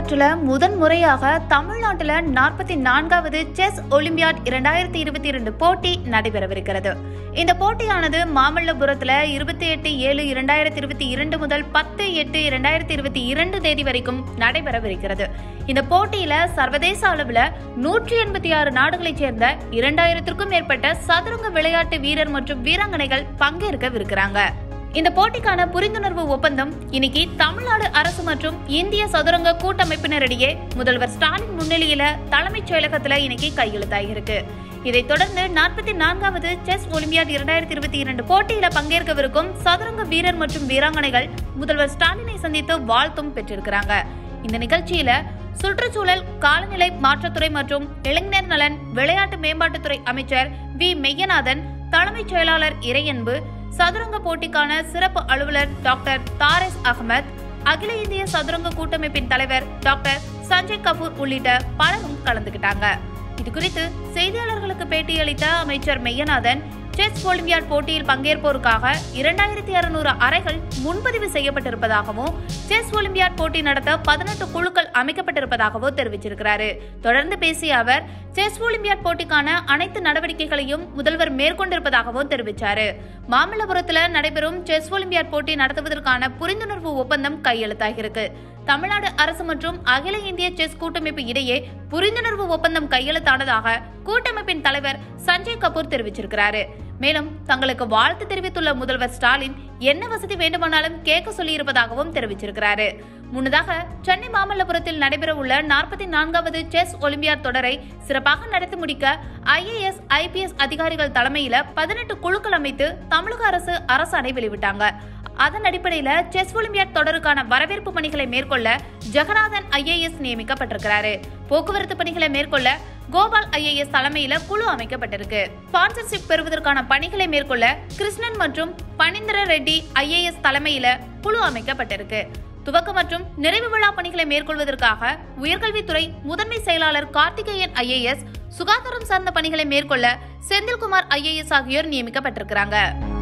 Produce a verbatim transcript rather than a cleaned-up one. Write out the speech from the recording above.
வரலாற்றுல முதன் முறையாக தமிழ்நாட்டில் நாற்பத்தி நான்காவது செஸ் ஒலிம்பியாட் இரண்டாயிரத்தி இருபத்தி இரண்டு போட்டி நடைபெறவிருக்கிறது. இந்த போட்டியானது மாமல்லபுரத்துல இருபத்தி எட்டு ஏழு இரண்டாயிரத்தி இருபத்தி இரண்டு முதல் பத்து எட்டு இரண்டாயிரத்தி இருபத்தி இரண்டு தேதி வரைக்கும் நடைபெறவிருக்கிறது. இந்த போட்டியில சர்வதேச அளவுல நூற்றி எண்பத்தி ஆறு நாடுகளைச் சேர்ந்த இரண்டாயிரத்திற்கும் மேற்பட்ட சதுரங்க விளையாட்டு வீரர் மற்றும் வீராங்கனைகள் பங்கேற்கவிருக்கிறாங்க. இந்த போட்டிக்கான புரிந்துணர்வு ஒப்பந்தம் இன்னைக்கு தமிழ்நாடு அரசு மற்றும் இந்திய சதுரங்க கூட்டமைப்பினரிடையே முதல்வர் ஸ்டாலின் முன்னிலையில தலைமைச் செயலகத்துல இன்னைக்கு கையெழுத்தாகிருக்கு. இதைத் தொடர்ந்து நாற்பத்தி நான்காவது செஸ் ஒலிம்பியாட் இரண்டாயிரத்தி இருபத்தி இரண்டு போட்டியில பங்கேற்கவிருக்கும் சதுரங்க வீரர் மற்றும் வீராங்கனைகள் முதல்வர் ஸ்டாலினை சந்தித்து வாழ்த்தும் பெற்றிருக்கிறாங்க. இந்த நிகழ்ச்சியில சுற்றுச்சூழல், காலநிலை மாற்றத்துறை மற்றும் இளைஞர் நலன், விளையாட்டு மேம்பாட்டுத்துறை அமைச்சர் வி மெய்யநாதன், தலைமைச் செயலாளர் இறையன்பு, சதுரங்க போட்டிக்கான சிறப்பு அலுவலர் டாக்டர் தாரிஸ் அகமத், அகில இந்திய சதுரங்க கூட்டமைப்பின் தலைவர் டாக்டர் சஞ்சய் கபூர் உள்ளிட்ட பலரும் கலந்துகிட்டாங்க. இது குறித்து செய்தியாளர்களுக்கு பேட்டியளித்த அமைச்சர் மெய்யநாதன், செஸ் ஒலிம்பியாட் போட்டியில் பங்கேற்போருக்காக இரண்டாயிரத்தி அறுநூறு அறைகள் முன்பதிவு செய்யப்பட்டிருப்பதாகவும் செஸ் ஒலிம்பியாட் போட்டி நடத்த பதினெட்டு குழுக்கள் அமைக்கப்பட்டிருப்பதாகவும் தெரிவிச்சிருக்கிறாரு. தொடர்ந்து பேசிய அவர், செஸ் ஒலிம்பியாட் போட்டிக்கான அனைத்து நடவடிக்கைகளையும் முதல்வர் மேற்கொண்டிருப்பதாகவும் தெரிவித்தாரு. மாமல்லபுரத்தில் நடைபெறும் செஸ் ஒலிம்பியாட் போட்டி நடத்துவதற்கான புரிந்துணர்வு ஒப்பந்தம் கையெழுத்தாகிருக்கு. தமிழ்நாடு அரசு மற்றும் அகில இந்திய செஸ் கூட்டமைப்பு இடையே புரிந்துணர்வு ஒப்பந்தம் கையெழுத்தானதாக கூட்டமைப்பின் தலைவர் சஞ்சய் கபூர் தெரிவிச்சிருக்கிறாரு. மேலும் தங்களுக்கு வாழ்த்து தெரிவித்துள்ள முதல்வர் ஸ்டாலின் என்ன வசதி வேண்டுமானாலும் கேட்க சொல்லியிருப்பதாகவும் தெரிவிச்சிருக்கிறாரு. முன்னதாக சென்னை மாமல்லபுரத்தில் நடைபெற உள்ள நாற்பத்தி நான்காவது செஸ் ஒலிம்பியாட் தொடரை சிறப்பாக நடத்தி முடிக்க I A S I P S அதிகாரிகள் தலைமையில பதினெட்டு குழுக்கள் அமைத்து தமிழக அரசு அரசாணை வெளியிட்டாங்க. அதன் அடிப்படையில செஸ் ஒலிம்பியாட் தொடருக்கான வரவேற்பு பணிகளை மேற்கொள்ள ஜெகநாதன் ஐ ஏ எஸ் நியமிக்கப்பட்டிருக்கிறாரு. போக்குவரத்து பணிகளை மேற்கொள்ள கோபால் ஐ ஏ எஸ் தலைமையில குழு அமைக்கப்பட்டிருக்கு. ஸ்பான்சர்ஷிப் பெறுவதற்கான பணிகளை மேற்கொள்ள கிருஷ்ணன் மற்றும் பனிந்திர ரெட்டி ஐ ஏ எஸ் தலைமையில குழு அமைக்கப்பட்டிருக்கு. துவக்க மற்றும் நிறைவு விழா பணிகளை மேற்கொள்வதற்காக உயர்கல்வித்துறை முதன்மை செயலாளர் கார்த்திகேயன் ஐ ஏ எஸ், சுகாதாரம் சார்ந்த பணிகளை மேற்கொள்ள செந்தில்குமார் ஐ ஏ எஸ் ஆகியோர் நியமிக்கப்பட்டிருக்கிறாங்க.